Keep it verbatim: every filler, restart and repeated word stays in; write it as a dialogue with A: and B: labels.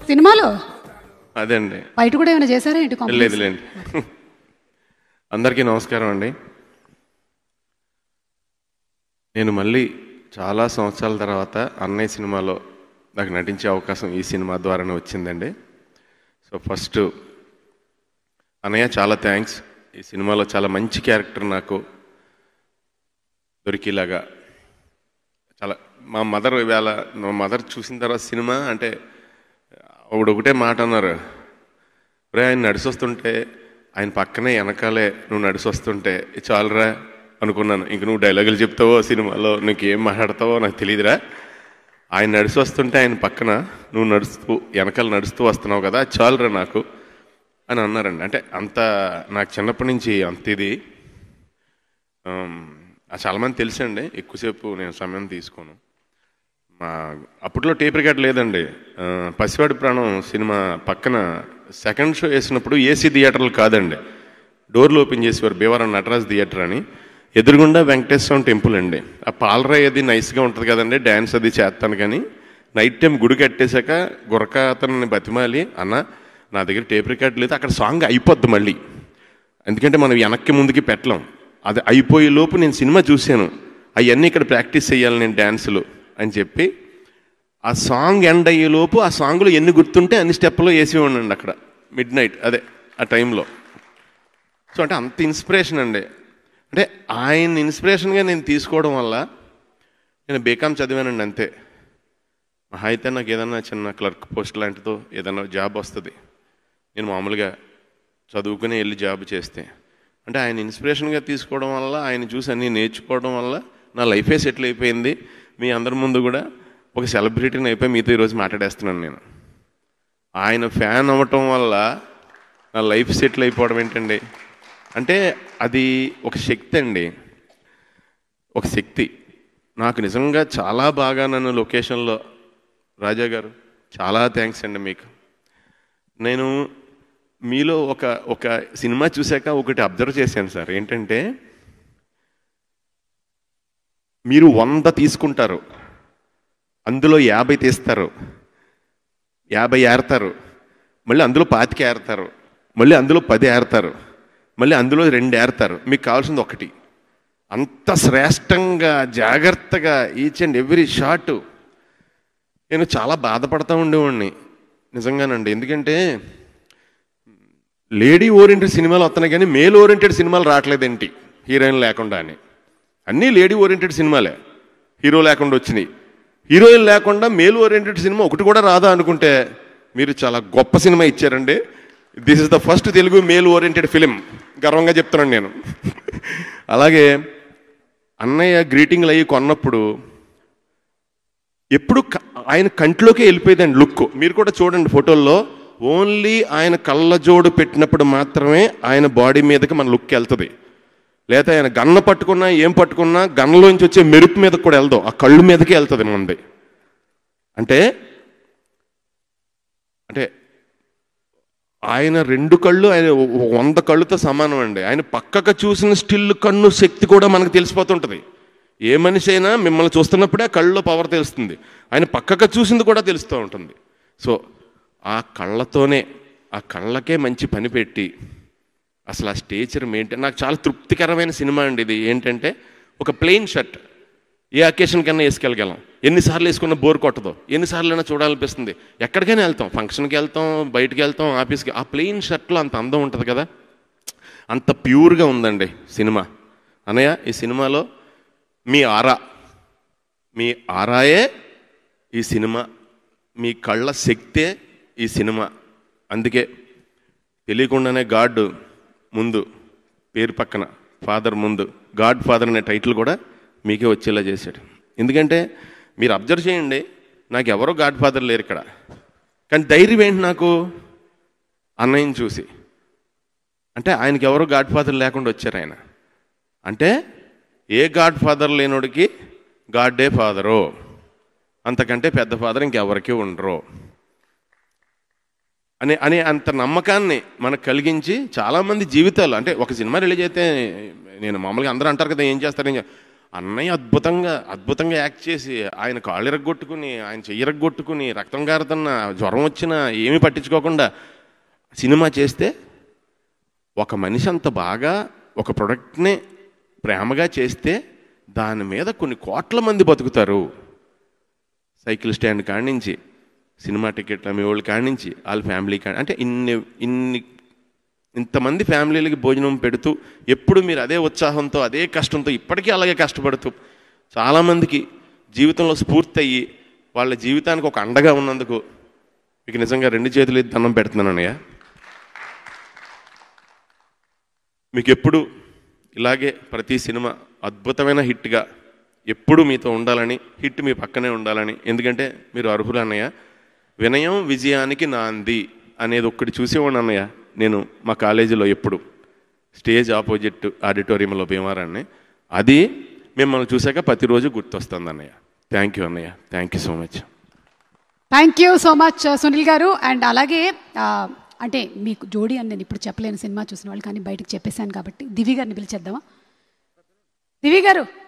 A: సినిమాలో
B: అదే అండి.
A: బయట కూడా ఏమైనా చేశారా ఏంటి?
B: లేదులేండి. అందరికీ నమస్కారం అండి. నేను మళ్ళీ చాలా సంవత్సరాల తర్వాత అన్నయ్య సినిమాలో నాకు నటించే అవకాశం ఈ సినిమా ద్వారానే వచ్చిందండి. సో ఫస్ట్ అన్నయ్య చాలా థ్యాంక్స్. ఈ సినిమాలో చాలా మంచి క్యారెక్టర్ నాకు దొరికేలాగా చాలా మా మదర్ ఇవాళ మా మదర్ చూసిన తర్వాత సినిమా అంటే ఒకడు ఒకటే మాట అన్నారు, రే ఆయన నడిచొస్తుంటే ఆయన పక్కనే వెనకాలే నువ్వు నడిచొస్తుంటే చాలురా అనుకున్నాను. ఇంక నువ్వు డైలాగులు చెప్తావో సినిమాలో నీకు ఏం మాట్లాడతావో నాకు తెలియదురా, ఆయన నడిచి వస్తుంటే ఆయన పక్కన నువ్వు నడుస్తూ వెనకాల నడుస్తూ వస్తున్నావు కదా చాలురా నాకు అని అన్నారండి. అంటే అంత నాకు చిన్నప్పటి నుంచి అంత ఇది చాలామంది తెలుసండి. ఎక్కువసేపు నేను సమయం తీసుకోను. మా అప్పట్లో టేప్ రికార్డ్ లేదండి. పసివాడి ప్రాణం సినిమా పక్కన సెకండ్ షో వేసినప్పుడు ఏసీ థియేటర్లు కాదండి, డోర్లు ఓపెన్ చేసేవారు. భీమవరం నటరాజ్ థియేటర్ అని, ఎదురుగుండా వెంకటేశ్వరం టెంపుల్ అండి. ఆ పాలరాయి అది నైస్గా ఉంటుంది కదండి, డ్యాన్స్ అది చేస్తాను. కానీ నైట్ టైం గుడి కట్టేశాక గురక అతన్ని బతిమాలి, అన్న నా దగ్గర టేప్ రికార్డ్ లేదు, అక్కడ సాంగ్ అయిపోద్ది మళ్ళీ, ఎందుకంటే మనం వెనక్కి ముందుకి పెట్టలేం, అది అయిపోయే లోపు నేను సినిమా చూశాను, అవన్నీ ఇక్కడ ప్రాక్టీస్ చేయాలి నేను డ్యాన్సులు అని చెప్పి ఆ సాంగ్ ఎండ్ అయ్యేలోపు ఆ సాంగ్లో ఎన్ని గుర్తుంటే అన్ని స్టెప్లో వేసి ఉండండి అక్కడ మిడ్ నైట్ అదే ఆ టైంలో. సో అంటే అంత ఇన్స్పిరేషన్ అండి. అంటే ఆయన ఇన్స్పిరేషన్గా నేను తీసుకోవడం వల్ల నేను బీకామ్ చదివానండి అంతే. మహా అయితే నాకు ఏదన్నా చిన్న క్లర్క్ పోస్ట్ లాంటిదో ఏదన్నా జాబ్ వస్తుంది, నేను మామూలుగా చదువుకుని వెళ్ళి జాబ్ చేస్తే. అంటే ఆయన ఇన్స్పిరేషన్గా తీసుకోవడం వల్ల, ఆయన చూసి అన్నీ నేర్చుకోవడం వల్ల నా లైఫే సెటిల్ అయిపోయింది. మీ అందరి ముందు కూడా ఒక సెలబ్రిటీని అయిపోయి మీతో ఈరోజు మాట్లాడేస్తున్నాను నేను. ఆయన ఫ్యాన్ అవ్వటం వల్ల నా లైఫ్ సెటిల్ అయిపోవడం ఏంటండి అంటే అది ఒక శక్తి అండి, ఒక శక్తి. నాకు నిజంగా చాలా బాగా నన్ను లొకేషన్లో రాజా గారు చాలా థ్యాంక్స్ అండి మీకు. నేను మీలో ఒక ఒక సినిమా చూశాక ఒకటి అబ్జర్వ్ చేశాను సార్, ఏంటంటే మీరు వంద తీసుకుంటారు, అందులో యాభై తీస్తారు, యాభై ఏరతారు, మళ్ళీ అందులో పాతిక ఏరతారు, మళ్ళీ అందులో పది ఏరతారు, మళ్ళీ అందులో రెండు ఏరతారు, మీకు కావాల్సింది ఒకటి. అంత శ్రేష్టంగా జాగ్రత్తగా ఈచ్ అండ్ ఎవ్రీ షాట్. నేను చాలా బాధపడతా ఉండేవాడిని నిజంగానండి, ఎందుకంటే లేడీ ఓరియంటెడ్ సినిమాలు వస్తున్నాయి కానీ మేల్ ఓరియంటెడ్ సినిమాలు రావట్లేదేంటి హీరోయిన్ లేకుండా అని. అన్నీ లేడీ ఓరియంటెడ్ సినిమాలే హీరో లేకుండా వచ్చినాయి. హీరోయిన్ లేకుండా మేల్ ఓరియంటెడ్ సినిమా ఒకటి కూడా రాదా అనుకుంటే మీరు చాలా గొప్ప సినిమా ఇచ్చారండి. This is the first Telugu male oriented film, గర్వంగా చెప్తున్నాను నేను. అలాగే అన్నయ్య గ్రీటింగ్లు అయ్యి కొన్నప్పుడు ఎప్పుడు ఆయన కంట్లోకే వెళ్ళిపోయేదండి లుక్. మీరు కూడా చూడండి ఫోటోల్లో, ఓన్లీ ఆయన కళ్ళజోడు పెట్టినప్పుడు మాత్రమే ఆయన బాడీ మీదకి మన లుక్ వెళ్తుంది. లేదా ఆయన గన్న పట్టుకున్నా ఏం పట్టుకున్నా గన్నలోంచి వచ్చే మెరుపు మీదకి కూడా వెళ్దాం, ఆ కళ్ళు మీదకి వెళ్తుంది మనది. అంటే అంటే ఆయన రెండు కళ్ళు ఆయన వంద కళ్ళుతో సమానం అండి. ఆయన పక్కకు చూసిన స్టిల్ కన్ను శక్తి కూడా మనకు తెలిసిపోతుంటుంది. ఏ మనిషి అయినా మిమ్మల్ని చూస్తున్నప్పుడే కళ్ళలో పవర్ తెలుస్తుంది, ఆయన పక్కకు చూసింది కూడా తెలుస్తూ ఉంటుంది. సో ఆ కళ్ళతోనే, ఆ కళ్ళకే మంచి పని పెట్టి అసలు ఆ స్టేచర్ మెయింటైన్, నాకు చాలా తృప్తికరమైన సినిమా అండి ఇది. ఏంటంటే ఒక ప్లెయిన్ షర్ట్ ఏ అకేషన్ కన్నా వేసుకెళ్ళగలం, ఎన్నిసార్లు వేసుకున్న బోర్ కొట్టదు, ఎన్నిసార్లు అయినా చూడాలనిపిస్తుంది, ఎక్కడికైనా వెళ్తాం, ఫంక్షన్కి వెళ్తాం, బయటికి వెళ్తాం, ఆఫీస్కి. ఆ ప్లెయిన్ షర్ట్లో అంత అందం ఉంటుంది కదా, అంత ప్యూర్గా ఉందండి సినిమా. అన్నయ్య ఈ సినిమాలో మీ ఆరా, మీ ఆరాయే ఈ సినిమా, మీ కళ్ళ శక్తే ఈ సినిమా. అందుకే తెలియకుండానే గాడ్ ముందు పేరు పక్కన ఫాదర్ ముందు గాడ్ ఫాదర్ అనే టైటిల్ కూడా మీకే వచ్చేలా చేశాడు. ఎందుకంటే మీరు అబ్జర్వ్ చేయండి, నాకు ఎవరో గాడ్ ఫాదర్ లేరు ఇక్కడ, కానీ ధైర్యం ఏంటి నాకు అన్నయ్యని చూసి. అంటే ఆయనకి ఎవరో గాడ్ ఫాదర్ లేకుండా వచ్చారు ఆయన. అంటే ఏ గాడ్ ఫాదర్ లేనోడికి గాడ్డే ఫాదరు, అంతకంటే పెద్ద ఫాదర్ ఇంకెవరికి ఉండరు అనే అనే అంత నమ్మకాన్ని మనకు కలిగించి చాలామంది జీవితాలు. అంటే ఒక సినిమా రిలీజ్ అయితే నేను మామూలుగా అందరూ అంటారు కదా ఏం చేస్తారు, అన్నయ్య అద్భుతంగా అద్భుతంగా యాక్ట్ చేసి ఆయన కాళ్ళు ఇరగొట్టుకుని ఆయన చెయ్యి ఇరగొట్టుకుని రక్తం కారుతున్న జ్వరం వచ్చినా ఏమీ పట్టించుకోకుండా సినిమా చేస్తే ఒక మనిషి అంత బాగా ఒక ప్రొడక్ట్ని ప్రేమగా చేస్తే దాని మీద కొన్ని కోట్ల మంది బతుకుతారు. సైకిల్ స్టాండ్ కాడి నుంచి సినిమా టికెట్లు అమ్మే వాళ్ళు కాడి నుంచి వాళ్ళ ఫ్యామిలీ కాడి అంటే ఇన్ని ఇన్ని ఇంతమంది ఫ్యామిలీలకి భోజనం పెడుతూ ఎప్పుడు మీరు అదే ఉత్సాహంతో అదే కష్టంతో ఇప్పటికీ అలాగే కష్టపడుతూ చాలామందికి జీవితంలో స్ఫూర్తి అయ్యి వాళ్ళ జీవితానికి ఒక అండగా ఉన్నందుకు మీకు నిజంగా రెండు చేతులు దండం పెడుతున్నాను అన్నయ్య. మీకు ఎప్పుడు ఇలాగే ప్రతి సినిమా అద్భుతమైన హిట్గా ఎప్పుడు మీతో ఉండాలని, హిట్ మీ పక్కనే ఉండాలని, ఎందుకంటే మీరు అర్హులు అన్నయ్య. వినయం విజయానికి నాంది అనేది ఒక్కటి చూసేవాడిని అన్నయ్య నేను మా కాలేజీలో ఎప్పుడు స్టేజ్ ఆపోజిట్ ఆడిటోరియంలో భీమారాన్ని. అది మిమ్మల్ని చూశాక ప్రతిరోజు గుర్తొస్తుంది అన్నయ్య. థ్యాంక్ యూ అన్నయ్య, thank you so much.
A: Thank you so much Sunil garu. And అలాగే అంటే మీకు జోడీ అని నేను ఇప్పుడు చెప్పలేను సినిమా చూసిన వాళ్ళు, కానీ బయటకు చెప్పేశాను కాబట్టి దివి గారిని పిలిచేద్దామా? దివి గారు